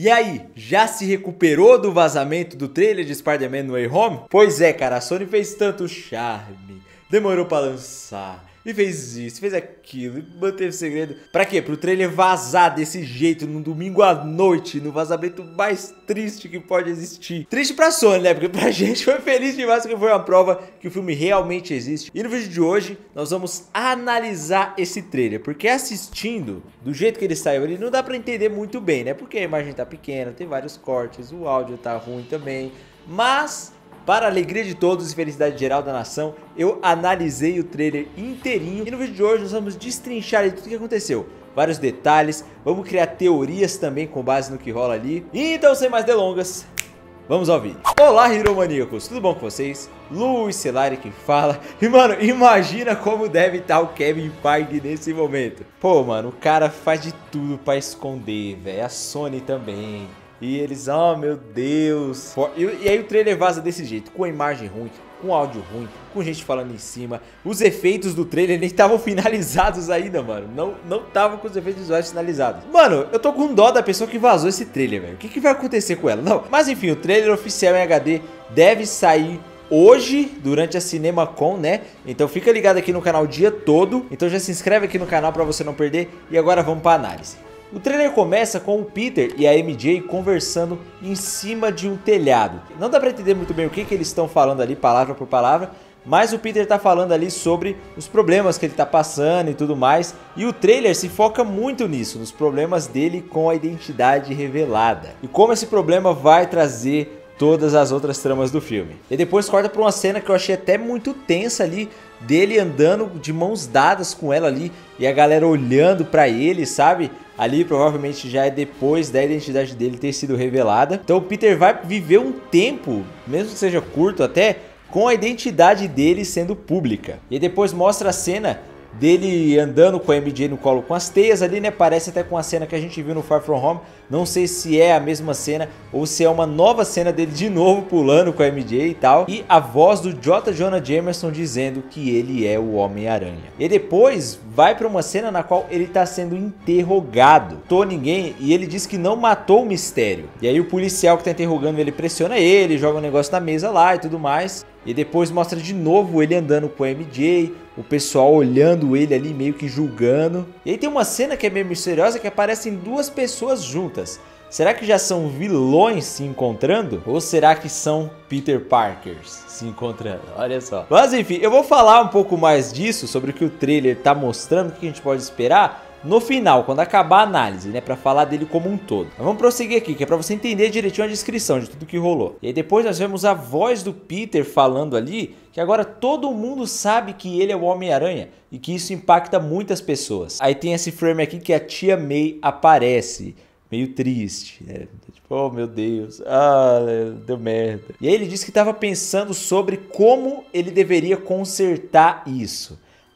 E aí, já se recuperou do vazamento do trailer de Spider-Man No Way Home? Pois é, cara, a Sony fez tanto charme, demorou pra lançar, e fez isso, fez aquilo, e manteve o segredo. Pra quê? Pro trailer vazar desse jeito, num domingo à noite, no vazamento mais triste que pode existir. Triste pra Sony, né? Porque pra gente foi feliz demais, porque foi uma prova que o filme realmente existe. E no vídeo de hoje, nós vamos analisar esse trailer, porque assistindo, do jeito que ele saiu ali, não dá pra entender muito bem, né? Porque a imagem tá pequena, tem vários cortes, o áudio tá ruim também, mas... para a alegria de todos e felicidade geral da nação, eu analisei o trailer inteirinho. E no vídeo de hoje nós vamos destrinchar tudo o que aconteceu. Vários detalhes, vamos criar teorias também com base no que rola ali. Então, sem mais delongas, vamos ao vídeo. Olá, Hiromaníacos, tudo bom com vocês? Luiz Celari que fala. E, mano, imagina como deve estar o Kevin Feige nesse momento. Pô, mano, o cara faz de tudo pra esconder, velho. A Sony também. E eles, oh meu Deus. E aí o trailer vaza desse jeito, com a imagem ruim, com áudio ruim, com gente falando em cima. Os efeitos do trailer nem estavam finalizados ainda, mano. Não estavam com os efeitos visuais finalizados. Mano, eu tô com dó da pessoa que vazou esse trailer, velho. O que vai acontecer com ela? Não, mas enfim, o trailer oficial em HD deve sair hoje, durante a CinemaCon, né? Então fica ligado aqui no canal o dia todo. Então já se inscreve aqui no canal pra você não perder. E agora vamos pra análise. O trailer começa com o Peter e a MJ conversando em cima de um telhado. Não dá pra entender muito bem o que eles estão falando ali, palavra por palavra, mas o Peter tá falando ali sobre os problemas que ele tá passando e tudo mais. E o trailer se foca muito nisso, nos problemas dele com a identidade revelada. E como esse problema vai trazer todas as outras tramas do filme. E depois corta pra uma cena que eu achei até muito tensa ali, dele andando de mãos dadas com ela ali, e a galera olhando pra ele, sabe? Ali provavelmente já é depois da identidade dele ter sido revelada. Então o Peter vai viver um tempo, mesmo que seja curto até, com a identidade dele sendo pública. E depois mostra a cena dele andando com a MJ no colo com as teias ali, né? Parece até com a cena que a gente viu no Far From Home. Não sei se é a mesma cena ou se é uma nova cena dele de novo pulando com a MJ e tal. E a voz do J. Jonah Jameson dizendo que ele é o Homem-Aranha. E depois vai para uma cena na qual ele tá sendo interrogado. Matou ninguém e ele diz que não matou o Mistério. E aí o policial que tá interrogando ele pressiona ele, joga um negócio na mesa lá e tudo mais. E depois mostra de novo ele andando com a MJ, o pessoal olhando ele ali meio que julgando. E aí tem uma cena que é meio misteriosa que aparecem duas pessoas juntas. Será que já são vilões se encontrando? Ou será que são Peter Parkers se encontrando? Olha só. Mas enfim, eu vou falar um pouco mais disso, sobre o que o trailer tá mostrando, o que a gente pode esperar no final, quando acabar a análise, né, pra falar dele como um todo. Mas vamos prosseguir aqui, que é pra você entender direitinho a descrição de tudo que rolou. E aí depois nós vemos a voz do Peter falando ali, que agora todo mundo sabe que ele é o Homem-Aranha, e que isso impacta muitas pessoas. Aí tem esse frame aqui que a tia May aparece, meio triste, né? Tipo, oh meu Deus, deu merda. E aí ele disse que estava pensando sobre como ele deveria consertar isso.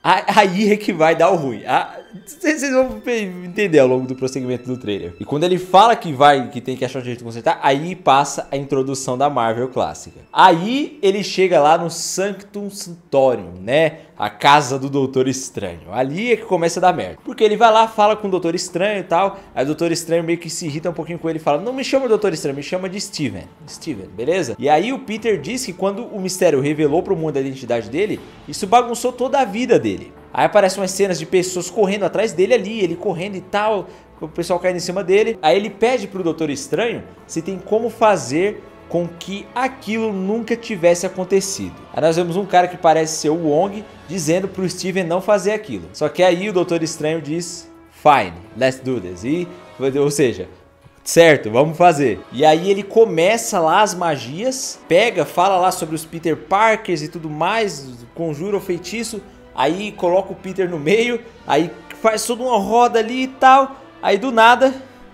Aí é que vai dar o ruim. Vocês vão entender ao longo do prosseguimento do trailer. E quando ele fala que tem que achar um jeito de consertar, aí passa a introdução da Marvel clássica. Aí ele chega lá no Sanctum Sanctorum, né? A casa do Doutor Estranho. Ali é que começa a dar merda. Porque ele vai lá, fala com o Doutor Estranho e tal. Aí o Doutor Estranho meio que se irrita um pouquinho com ele e fala: não me chama de Doutor Estranho, me chama de Steven. Steven, beleza? E aí o Peter diz que quando o Mistério revelou pro mundo a identidade dele, isso bagunçou toda a vida dele. Aí aparecem umas cenas de pessoas correndo atrás dele ali, ele correndo e tal, o pessoal caindo em cima dele. Aí ele pede pro Doutor Estranho se tem como fazer com que aquilo nunca tivesse acontecido. Aí nós vemos um cara que parece ser o Wong dizendo pro Steven não fazer aquilo. Só que aí o Doutor Estranho diz: fine, let's do this. Ou seja, certo, vamos fazer. E aí ele começa lá as magias, fala lá sobre os Peter Parkers e tudo mais, conjura o feitiço. Aí coloca o Peter no meio, aí faz toda uma roda ali e tal. Aí do nada,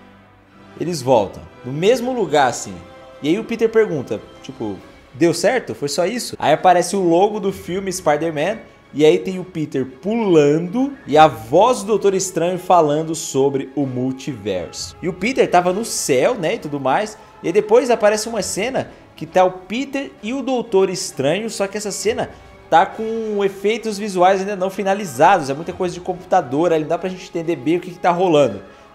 eles voltam, no mesmo lugar assim. E aí o Peter pergunta, tipo, deu certo? Foi só isso? Aí aparece o logo do filme Spider-Man. E aí tem o Peter pulando e a voz do Doutor Estranho falando sobre o multiverso. E o Peter tava no céu, né, e tudo mais. E aí depois aparece uma cena que tá o Peter e o Doutor Estranho, só que essa cena tá com efeitos visuais ainda não finalizados, é muita coisa de computador, aí não dá pra gente entender bem o que tá rolando.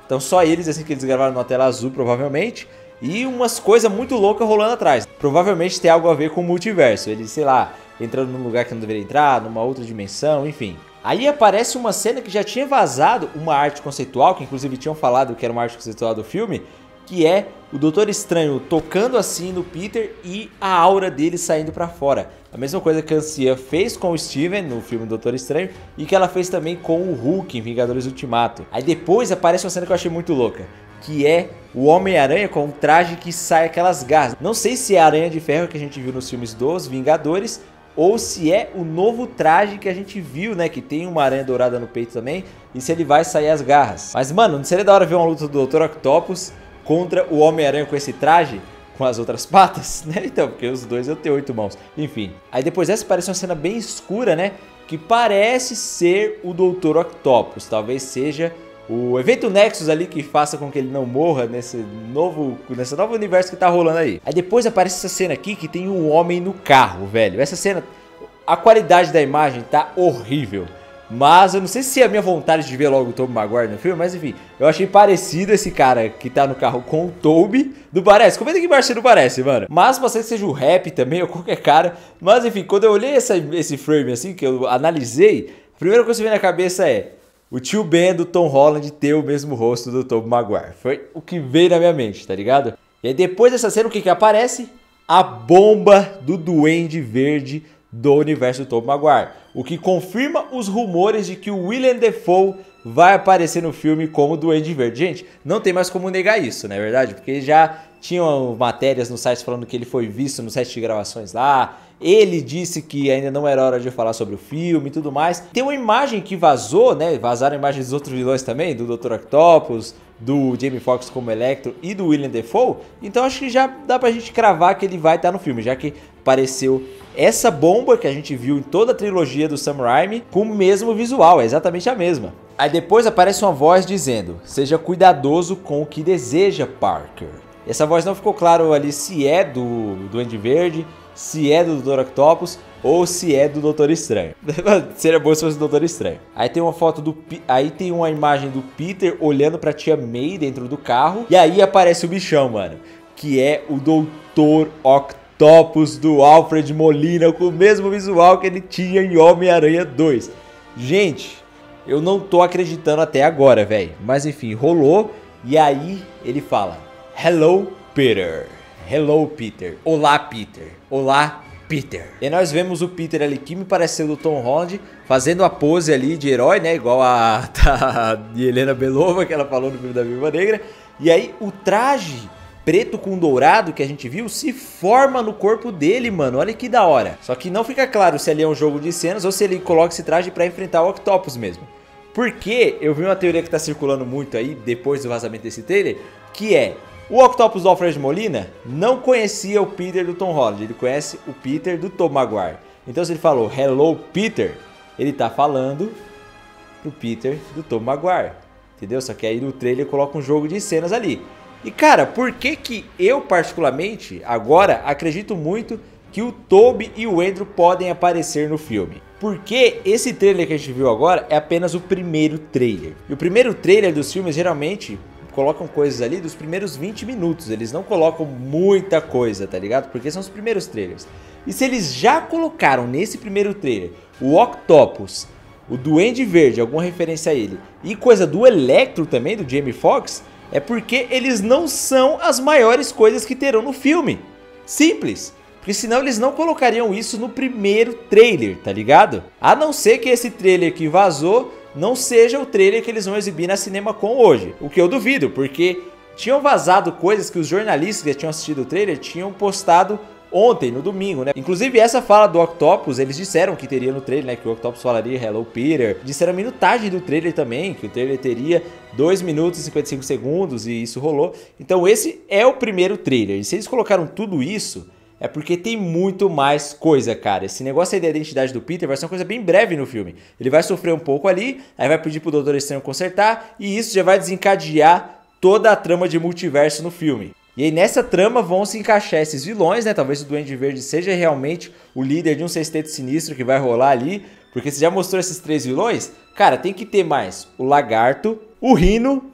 Então só eles, assim, que eles gravaram na tela azul, provavelmente. E umas coisas muito loucas rolando atrás. Provavelmente tem algo a ver com o multiverso. Ele, sei lá, entrando num lugar que não deveria entrar, numa outra dimensão, enfim. Aí aparece uma cena que já tinha vazado, uma arte conceitual, que inclusive tinham falado que era uma arte conceitual do filme, que é o Doutor Estranho tocando assim no Peter e a aura dele saindo pra fora. A mesma coisa que a Ancia fez com o Steven no filme Doutor Estranho e que ela fez também com o Hulk em Vingadores Ultimato. Aí depois aparece uma cena que eu achei muito louca, que é o Homem-Aranha com um traje que sai aquelas garras. Não sei se é a Aranha de Ferro que a gente viu nos filmes dos Vingadores ou se é o novo traje que a gente viu, né, que tem uma aranha dourada no peito também, e se ele vai sair as garras. Mas mano, não seria da hora ver uma luta do Dr. Octopus contra o Homem-Aranha com esse traje, com as outras patas, né? Então, porque os dois eu tenho 8 mãos. Enfim. Aí depois dessa aparece uma cena bem escura, né? Que parece ser o Dr. Octopus. Talvez seja o evento Nexus ali que faça com que ele não morra nesse novo universo que tá rolando aí. Aí depois aparece essa cena aqui que tem um homem no carro, velho. Essa cena, a qualidade da imagem tá horrível. Mas eu não sei se é a minha vontade de ver logo o Tobey Maguire no filme, mas enfim, eu achei parecido esse cara que tá no carro com o Tobey. Não parece? Comenta aqui embaixo se não parece, mano. Mas pode ser que seja o Rap também, ou qualquer cara. Mas enfim, quando eu olhei esse frame assim, que eu analisei, a primeira coisa que veio na cabeça é o tio Ben do Tom Holland ter o mesmo rosto do Tobey Maguire. Foi o que veio na minha mente, tá ligado? E aí depois dessa cena, o que aparece? A bomba do Duende Verde do universo do Tobey Maguire. O que confirma os rumores de que o Willem Dafoe vai aparecer no filme como Duende Verde. Gente, não tem mais como negar isso, não é verdade? Porque já tinham matérias no site falando que ele foi visto no set de gravações lá. Ele disse que ainda não era hora de falar sobre o filme e tudo mais. Tem uma imagem que vazou, né? Vazaram imagens dos outros vilões também, do Dr. Octopus, do Jamie Foxx como Electro e do Willem Dafoe. Então acho que já dá pra gente cravar que ele vai estar no filme, já que apareceu essa bomba que a gente viu em toda a trilogia do Sam Raimi com o mesmo visual, é exatamente a mesma. Aí depois aparece uma voz dizendo: seja cuidadoso com o que deseja, Parker. Essa voz não ficou claro ali se é do Duende Verde, se é do Dr. Octopus ou se é do Doutor Estranho. Seria bom se fosse o Doutor Estranho. Aí tem uma foto aí tem uma imagem do Peter olhando pra tia May dentro do carro. E aí aparece o bichão, mano, que é o Doutor Octopus do Alfred Molina, com o mesmo visual que ele tinha em Homem-Aranha 2. Gente, eu não tô acreditando até agora, velho. Mas enfim, rolou. E aí ele fala: Hello, Peter. Hello, Peter. Olá, Peter. Olá, Peter. E nós vemos o Peter ali, que me pareceu do Tom Holland, fazendo a pose ali de herói, né? Igual a de Helena Belova, que ela falou no filme da Viúva Negra. E aí o traje preto com dourado que a gente viu se forma no corpo dele, mano. Olha que da hora. Só que não fica claro se ali é um jogo de cenas ou se ele coloca esse traje pra enfrentar o Octopus mesmo. Porque eu vi uma teoria que tá circulando muito aí, depois do vazamento desse trailer, que é: o Octopus do Alfred Molina não conhecia o Peter do Tom Holland, ele conhece o Peter do Tobey Maguire. Então se ele falou Hello, Peter, ele tá falando pro Peter do Tobey Maguire, entendeu? Só que aí no trailer coloca um jogo de cenas ali. E cara, por que eu particularmente agora acredito muito que o Tobey e o Andrew podem aparecer no filme? Porque esse trailer que a gente viu agora é apenas o primeiro trailer. E o primeiro trailer dos filmes geralmente colocam coisas ali dos primeiros 20 minutos. Eles não colocam muita coisa, tá ligado? Porque são os primeiros trailers. E se eles já colocaram nesse primeiro trailer o Octopus, o Duende Verde, alguma referência a ele, e coisa do Electro também, do Jamie Foxx, é porque eles não são as maiores coisas que terão no filme. Simples. Porque senão eles não colocariam isso no primeiro trailer, tá ligado? A não ser que esse trailer que vazou não seja o trailer que eles vão exibir na CinemaCon hoje. O que eu duvido, porque tinham vazado coisas que os jornalistas que tinham assistido o trailer tinham postado ontem, no domingo, né? Inclusive essa fala do Octopus, eles disseram que teria no trailer, né? Que o Octopus falaria Hello, Peter. Disseram a minutagem do trailer também, que o trailer teria 2 minutos e 55 segundos e isso rolou. Então esse é o primeiro trailer. E se eles colocaram tudo isso, é porque tem muito mais coisa, cara. Esse negócio aí da identidade do Peter vai ser uma coisa bem breve no filme. Ele vai sofrer um pouco ali, aí vai pedir pro Doutor Estranho consertar, e isso já vai desencadear toda a trama de multiverso no filme. E aí nessa trama vão se encaixar esses vilões, né? Talvez o Duende Verde seja realmente o líder de um sexteto sinistro que vai rolar ali, porque você já mostrou esses 3 vilões. Cara, tem que ter mais o Lagarto, o Rhino,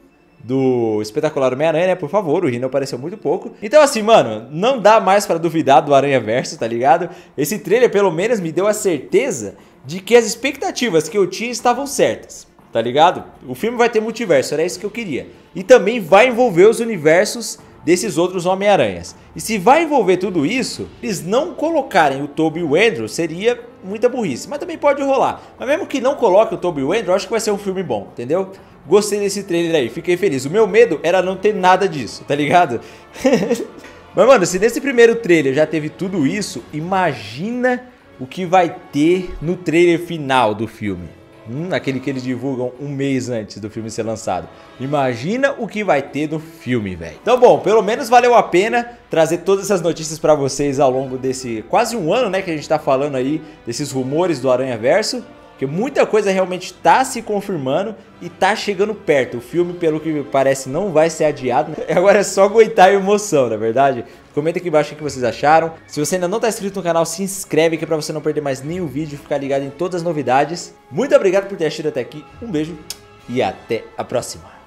do Espetacular Homem-Aranha, né? Por favor, o Rhino apareceu muito pouco. Então assim, mano, não dá mais pra duvidar do Aranhaverso, tá ligado? Esse trailer pelo menos me deu a certeza de que as expectativas que eu tinha estavam certas, tá ligado? O filme vai ter multiverso, era isso que eu queria. E também vai envolver os universos desses outros Homem-Aranhas. E se vai envolver tudo isso, eles não colocarem o Tobey e o Andrew seria muita burrice, mas também pode rolar. Mas mesmo que não coloque o Tobey e o Andrew, eu acho que vai ser um filme bom, entendeu? Gostei desse trailer aí, fiquei feliz. O meu medo era não ter nada disso, tá ligado? Mas mano, se nesse primeiro trailer já teve tudo isso, imagina o que vai ter no trailer final do filme. Aquele que eles divulgam um mês antes do filme ser lançado. Imagina o que vai ter no filme, velho. Então, bom, pelo menos valeu a pena trazer todas essas notícias pra vocês ao longo desse quase um ano, né, que a gente tá falando aí desses rumores do Aranhaverso. Porque muita coisa realmente tá se confirmando e tá chegando perto. O filme, pelo que parece, não vai ser adiado, né? Agora é só aguentar a emoção, na verdade. Comenta aqui embaixo o que vocês acharam. Se você ainda não tá inscrito no canal, se inscreve aqui pra você não perder mais nenhum vídeo e ficar ligado em todas as novidades. Muito obrigado por ter assistido até aqui. Um beijo e até a próxima.